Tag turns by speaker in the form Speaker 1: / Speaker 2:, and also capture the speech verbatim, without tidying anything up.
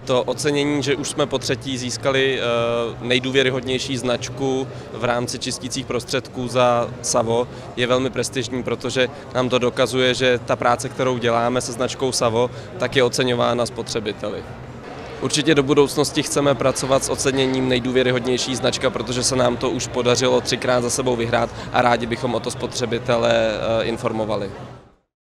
Speaker 1: To ocenění, že už jsme po třetí získali nejdůvěryhodnější značku v rámci čistících prostředků za Savo, je velmi prestižní, protože nám to dokazuje, že ta práce, kterou děláme se značkou Savo, tak je oceňována spotřebiteli. Určitě do budoucnosti chceme pracovat s oceněním nejdůvěryhodnější značka, protože se nám to už podařilo třikrát za sebou vyhrát a rádi bychom o to spotřebitele informovali.